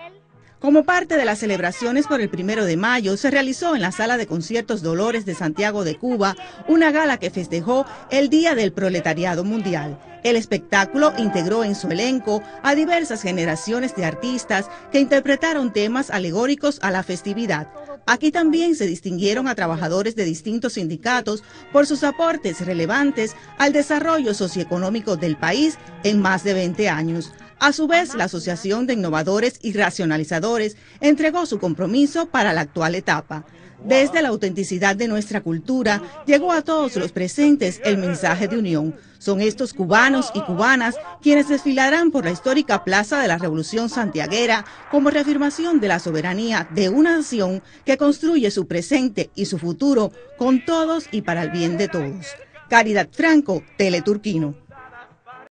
Como parte de las celebraciones por el 1 de mayo, se realizó en la Sala de Conciertos Dolores de Santiago de Cuba una gala que festejó el Día del Proletariado Mundial. El espectáculo integró en su elenco a diversas generaciones de artistas que interpretaron temas alegóricos a la festividad. Aquí también se distinguieron a trabajadores de distintos sindicatos por sus aportes relevantes al desarrollo socioeconómico del país en más de 20 años. A su vez, la Asociación de Innovadores y Racionalizadores entregó su compromiso para la actual etapa. Desde la autenticidad de nuestra cultura, llegó a todos los presentes el mensaje de unión. Son estos cubanos y cubanas quienes desfilarán por la histórica Plaza de la Revolución Santiaguera como reafirmación de la soberanía de una nación que construye su presente y su futuro con todos y para el bien de todos. Caridad Franco, Teleturquino.